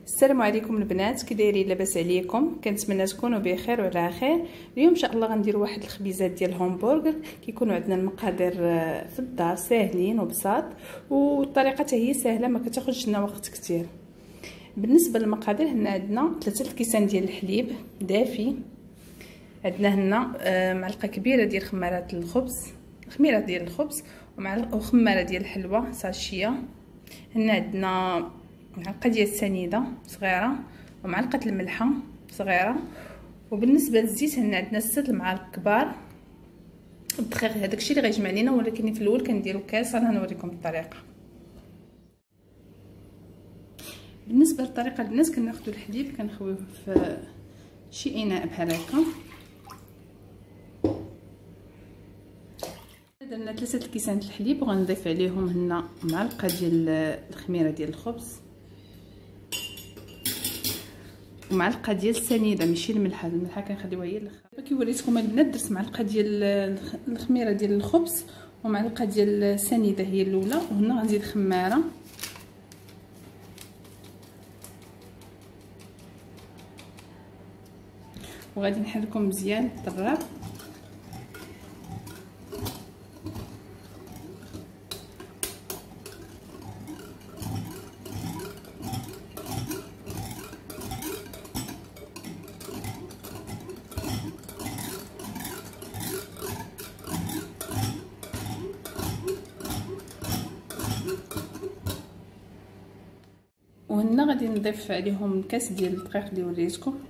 السلام عليكم البنات، كي دايرين؟ لاباس عليكم؟ كنتمنى تكونوا بخير وعلى خير. اليوم ان شاء الله غندير واحد الخبيزات ديال الهامبرغر. كيكونوا عندنا المقادير في الدار ساهلين وبساط، والطريقه حتى هي سهله ما كتاخذش لنا وقت كتير. بالنسبه للمقادير، هنا عندنا 3 الكيسان ديال الحليب دافي، عندنا هنا معلقه كبيره ديال خميره ديال الخبز وخماره ديال الحلوى ساشيه. هنا عندنا معلقه ديال السنيده صغيره ومعلقه الملحه صغيره. وبالنسبه للزيت هنا عندنا 6 المعالق كبار. الدقيق هذاكشي اللي غيجمع لينا، ولكن في الاول كنديرو كاس. انا نوريكم الطريقه. بالنسبه للطريقه البنات، كناخذوا الحليب كنخويوه في شي اناء بحال هكا. درنا 3 الكيسان الحليب وغنضيف عليهم هنا معلقه ديال الخميره ديال الخبز ومعلقه ديال السنيده، ماشي الملحه كنخليوها هي الاخر. دابا كي وريتكم البنات درت معلقه ديال الخميره ديال الخبز ومعلقه ديال السنيده هي الاولى، وهنا غنزيد خماره وغادي نحركهم مزيان بالطراب. وهنا غادي نضيف عليهم كاس ديال الدقيق اللي وريتكم.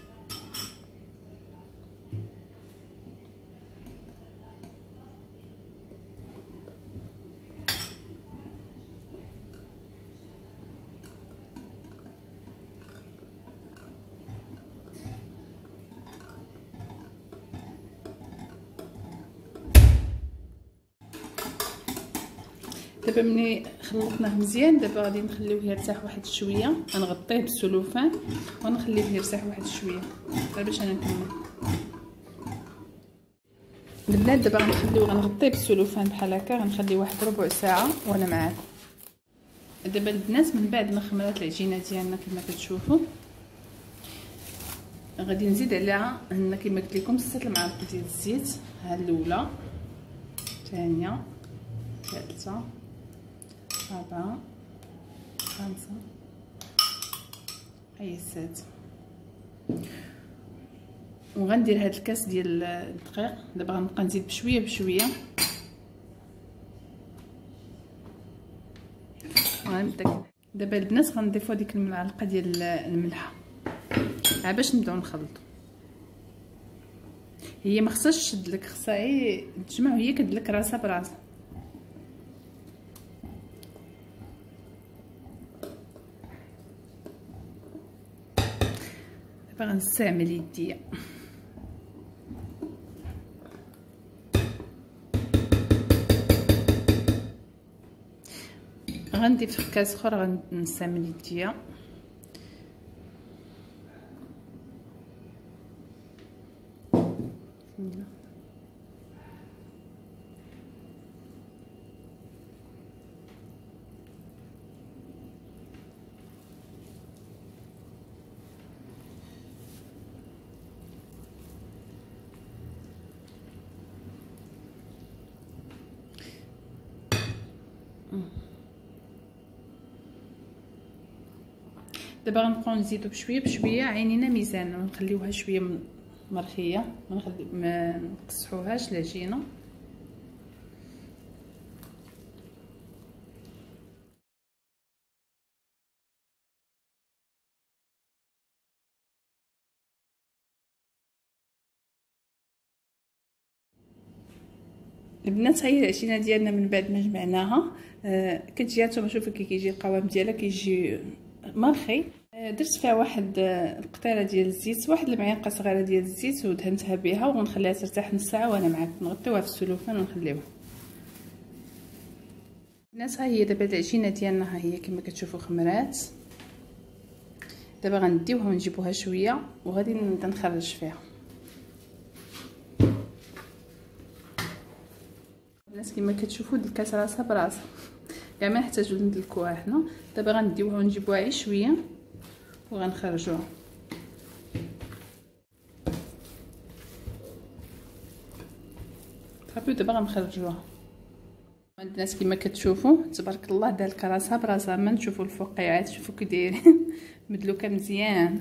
دابا ملي خلطناه مزيان، دابا غادي نخليوه يرتاح واحد شويه. غنغطيه بالسلوفان ونخليه يرتاح واحد شويه باش انا نكمل البنات. دابا غنغطيه بالسلوفان بحال هكا، غنخليه واحد ربع ساعه وانا معاكم. دابا البنات من بعد ما خمرات العجينه ديالنا كما كتشوفوا، غادي نزيد عليها هنا كما قلت لكم 6 المعالق ديال الزيت. ها الاولى، الثانيه، الثالثه، 4، 5، هي 6. وغندير هاد الكاس ديال الدقيق. دابا غنبقى نزيد بشويه بشويه. دابا البنات غنضيفوا ديك المعلقه ديال الملح باش نبداو نخلطوا. هي ما خصهاش تشد لك، خصها غير تجمع وهي كدلك راسها براسها. دابا غنستعمل يديا. غنضيف في كاس اخر، غنستعمل يديا. دابا غنبقاو نزيدو بشويه بشويه، عينينا ميزان، ونخليوها شويه مرخيه، ما نقصحوهاش العجينه. البنات هي العجينه ديالنا من بعد ما جمعناها كتجي، هانتوما شوفوا كي كيجي القوام ديالها، كيجي مرخي. درت فيها واحد القطيره ديال الزيت، واحد المعلقه صغيره ديال الزيت، ودهنتها بها ونخليها ترتاح نص ساعه وانا معاكم. نغطيوها في السلوفان ونخليوها. الناس ها هي دابا العجينه ديالنا، ها هي كما كتشوفوا خمرات. دابا غنديوها ونجيبوها شويه وغادي نبدا نخرج فيها. الناس كما كتشوفوا ديك الكاس راسها براسها، كاع ما نحتاجو ندلكوها حنا. دابا غنديوها ونجيبوها غير شويه وغنخرجوها. صافي دابا غنخرجوها. البنات كما كتشوفوا تبارك الله دالك راسها براسها. ما نشوفوا الفقيعات، شوفوا كي دايرين مدلوكه مزيان.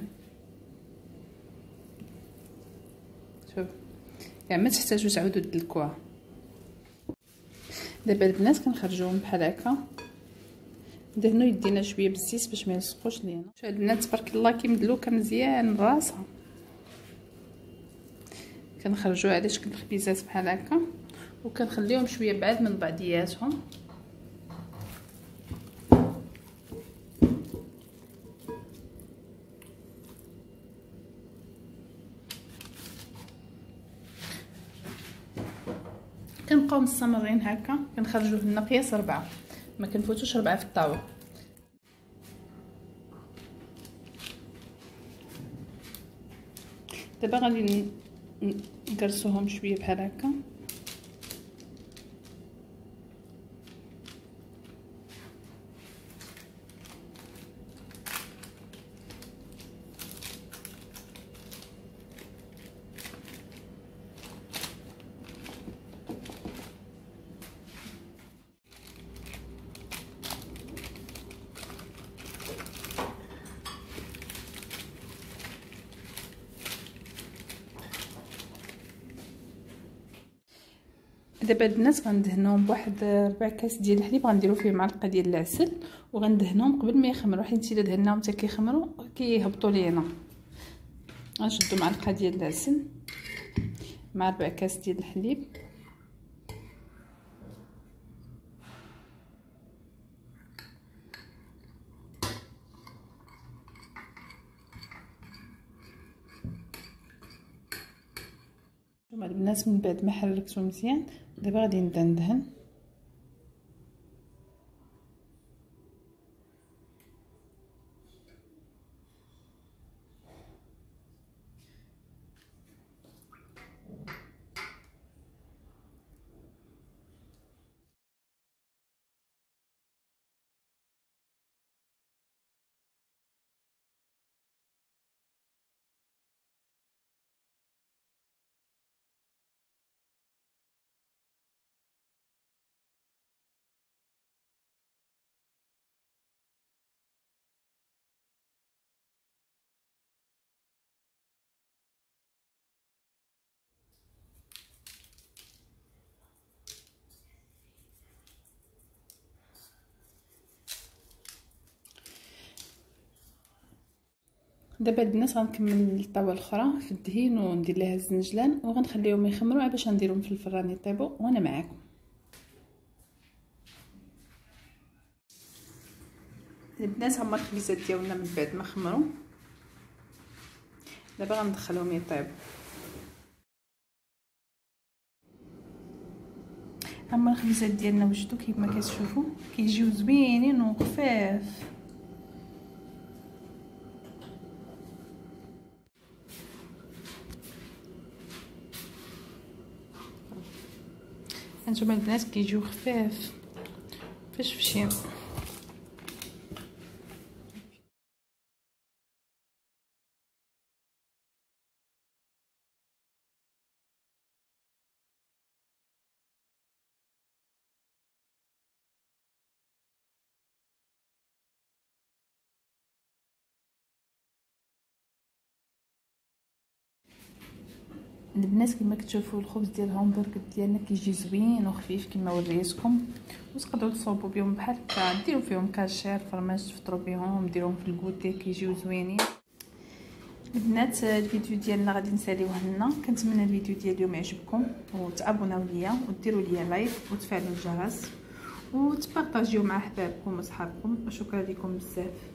شوف يعني ما تحتاجوا تعاودوا تدلكوها. دابا البنات كنخرجوهم بحال هكا، ندهنوا يدينا شويه بالزيت باش ما يلصقوش لينا. شوف البنات تبارك الله كي مدلوكه مزيان راسها. كنخرجوها على شكل خبيزات بحال هكا وكنخليهم شويه بعاد من بعضياتهم. كنبقاو مستمرين هكا. كنخرجوه لنا قياس 4، ما كنفوتوش 4 في الطاوله. دابا غادي نقرصوهم شويه بحال هكا. دابا البنات غندهنهم بواحد 4 كاس ديال الحليب، غنديرو فيه معلقه ديال العسل وغندهنهم قبل ما يخمروا، حيت الا دهناهم حتى كيخمروا كيهبطوا لينا. غنشدو معلقه ديال العسل مع 4 كاس ديال الحليب. هما البنات من بعد ما حركتو مزيان دابا غادي نبدا ندهن. دابا البنات غنكمل الطاوه الاخرى في الدهين وندير ليها الزنجلان وغنخليهم يخمروا باش نديرهم في الفران يطيبوا وانا معاكم. البنات هما الخبيزات ديالنا من بعد ما خمروا دابا غندخلهم يطيبوا. هما الخبيزات ديالنا وجدوا كيما كتشوفوا كيجيو زوينين وخفاف. هانتوما البنات كيجيو خفاف فاش فشي. البنات كما كتشوفوا الخبز ديال الهامبرغر ديالنا كيجي زوين وخفيف كما وريتكم، وتقدروا تصوبوا بهم بحال هكا، ديروا فيهم كاشير فرماج تفطروا بهم، ديروهم في الكوتي كيجيو زوينين. البنات الفيديو ديالنا غادي نساليوه هنا. كنتمنى الفيديو ديال اليوم يعجبكم وتابوناو ليا وديروا ليا لايك وتفعلوا الجرس وتبارطاجيو مع احبابكم وصحابكم. شكرا لكم بزاف.